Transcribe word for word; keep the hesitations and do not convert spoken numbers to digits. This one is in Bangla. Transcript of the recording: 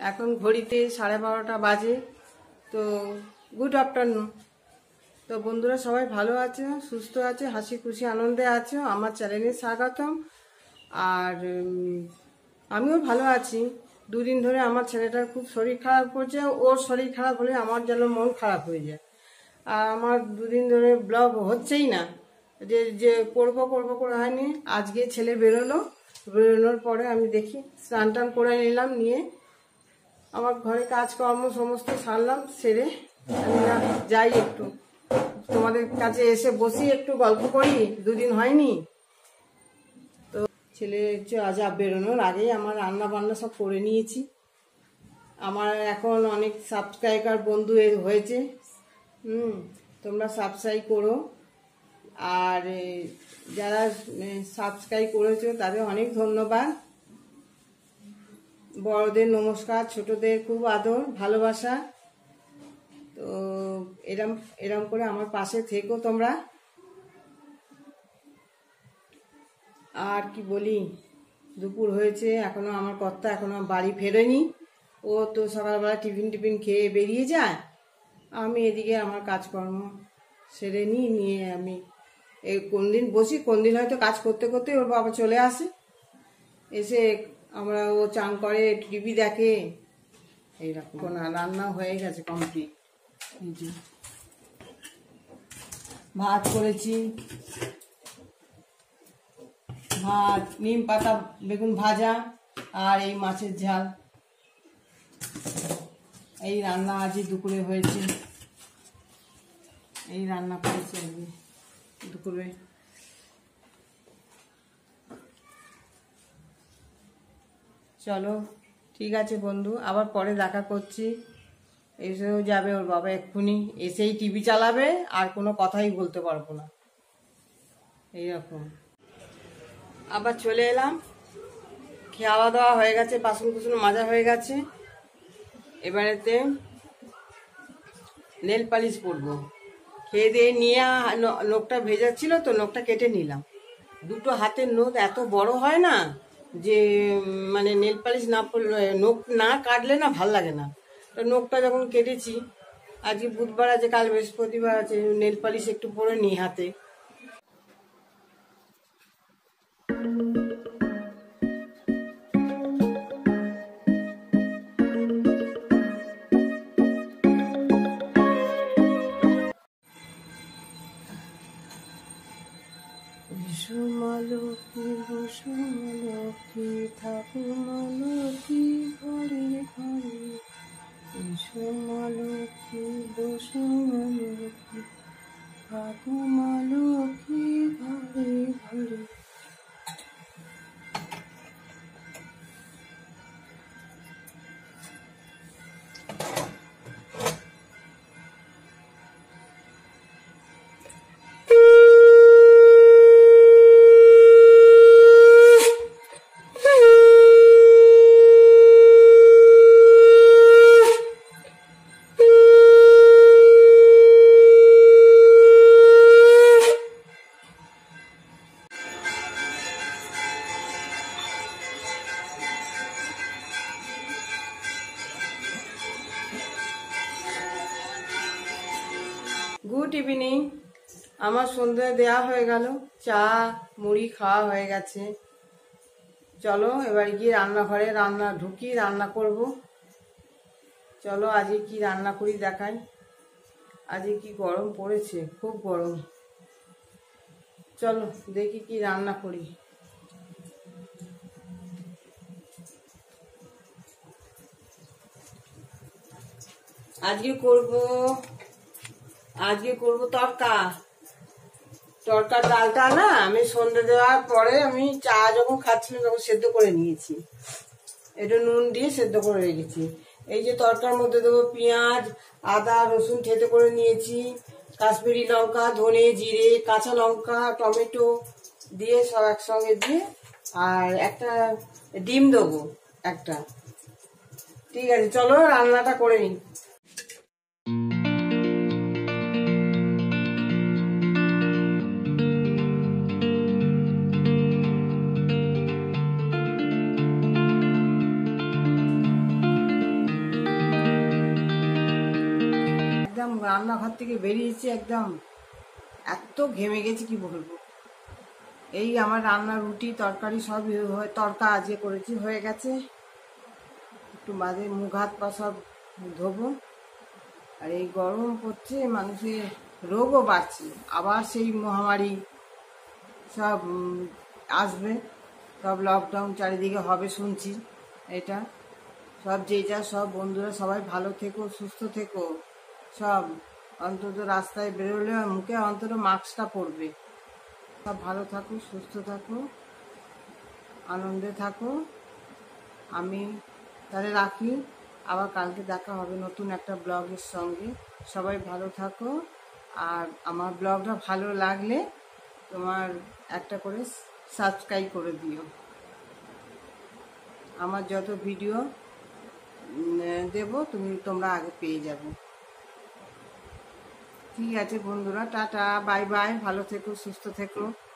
এখন ঘড়িতে সাড়ে বারোটা বাজে। তো গুড আফটারনুন। তো বন্ধুরা সবাই ভালো আছে, সুস্থ আছে, হাসি খুশি আনন্দে আছে, আমার চ্যানেলে স্বাগতম। আর আমিও ভালো আছি। দুদিন ধরে আমার ছেলেটার খুব শরীর খারাপ করছে, ওর শরীর খারাপ হলে আমার যেন মন খারাপ হয়ে যায়। আর আমার দুদিন ধরে ব্লগ হচ্ছেই না, যে যে করবো করবো করে হয়নি। আজকে ছেলে বেরোলো, বেরোনোর পরে আমি দেখি স্নান টান করে নিলাম, নিয়ে আমার ঘরে কাজকর্ম সমস্ত সারলাম, সেরে আমি না যাই একটু তোমাদের কাছে এসে বসি, একটু গল্প করি, দুদিন হয়নি। তো ছেলে আজ বেরোনোর আগেই আমার রান্না বান্না সব করে নিয়েছি। আমার এখন অনেক সাবস্ক্রাইবার বন্ধু হয়েছে, হুম তোমরা সাবস্ক্রাইব করো। আর যারা সাবস্ক্রাইব করেছো তাদের অনেক ধন্যবাদ। বড়দের নমস্কার, ছোটদের খুব আদর ভালোবাসা। তো এরম এরম করে আমার পাশে থেকো তোমরা। আর কি বলি, দুপুর হয়েছে, এখনো আমার কর্তা এখনো বাড়ি ফেরেনি। ও তো সকালবেলা টিফিন টিফিন খেয়ে বেরিয়ে যায়, আমি এদিকে আমার কাজকর্ম সেরে নিই, নিয়ে আমি এই কোন দিন বসি, কোন দিন হয়তো কাজ করতে করতে ওর বাবা চলে আসে, এসে আমরা ও চান করে, টিভি দেখে, এইরকম। না রান্না হয়ে গেছে কমপ্লিট। ভাত করেছি, ভাত, নিম পাতা বেগুন ভাজা, আর এই মাছের ঝাল। এই রান্না আজই দুপুরে হয়েছে, এই রান্না করেছি আজকে দুপুরে। চলো ঠিক আছে বন্ধু, আবার পরে দেখা করছি। এসেও যাবে ওর বাবা এক্ষুনি, এসেই টিভি চালাবে, আর কোনো কথাই বলতে পারবো না, এইরকম। আবার চলে এলাম, খাওয়া দাওয়া হয়ে গেছে, বাসন কুসন মাজা হয়ে গেছে। এবারেতে নেল পালিশ পরবো। খেয়ে দিয়ে নিয়ে নখটা ভেজা ছিল তো নখটা কেটে নিলাম। দুটো হাতের নখ এত বড় হয় না যে মানে নেল পালিশ না পরলে, নখ না কাটলে না ভাল লাগে না। তো নখটা যখন কেটেছি, আজকে বুধবার আছে, কাল বৃহস্পতিবার আছে, নেল পালিশ একটু পরে নিই হাতে। সুমালকি সুমালকি ঠাকুমালকি ঘরে ঘরে, সুমালকি বসুমালকি ঠাকুমালকি ঘরে ঘরে। Good evening. আমার সন্ধ্যে দেওয়া হয়ে গেল, চা মুড়ি খাওয়া হয়ে গেছে। চলো এবার গিয়ে রান্নাঘরে রান্না ঢুকি, রান্না করব। চলো আজকে কি রান্না করি দেখাই। আজকে কি গরম পড়েছে, খুব গরম। চলো দেখি কি রান্না করি। আজকে করব আজকে করব তরকা। তরকার ডালটা না আমি সন্ধ্যে দেওয়ার পরে আমি চা যখন খাচ্ছিলাম তখন সেদ্ধ করে নিয়েছি, একটু নুন দিয়ে সেদ্ধ করে রেখেছি। এই যে তরকার মধ্যে দেবো পেঁয়াজ, আদা, রসুন থেতো করে নিয়েছি, কাশ্মীরি লঙ্কা, ধনে, জিরে, কাঁচা লঙ্কা, টমেটো দিয়ে সব একসঙ্গে দিয়ে, আর একটা ডিম দেবো একটা। ঠিক আছে চলো রান্নাটা করে নিই। রান্নাঘর থেকে বেরিয়েছি একদম এত ঘেমে গেছি কি বলবো। এই আমার রান্না রুটি তরকারি সব হয়ে তরকা আজকে করেছি হয়ে গেছে, একটু বাদে মুখ হাত পা সব ধোবো। আর এই গরম পড়ছে, মানুষের রোগও বাড়ছে, আবার সেই মহামারী সব আসবে, সব লকডাউন চারিদিকে হবে শুনছি। এটা সব যে যা সব বন্ধুরা সবাই ভালো থেকো, সুস্থ থেকো, সব অন্তত রাস্তায় বেরোলে মুখে অন্তত মাস্কটা পরবে। সব ভালো থাকো, সুস্থ থাকো, আনন্দে থাকো। আমি তাহলে রাখি, আবার কালকে দেখা হবে নতুন একটা ব্লগের সঙ্গে। সবাই ভালো থাকো, আর আমার ব্লগটা ভালো লাগলে তোমার একটা করে সাবস্ক্রাইব করে দিও। আমার যত ভিডিও দেব তুমি তোমরা আগে পেয়ে যাবে। ঠিক আছে বন্ধুরা, টাটা, বাই বাই, ভালো থেকো, সুস্থ থেকো।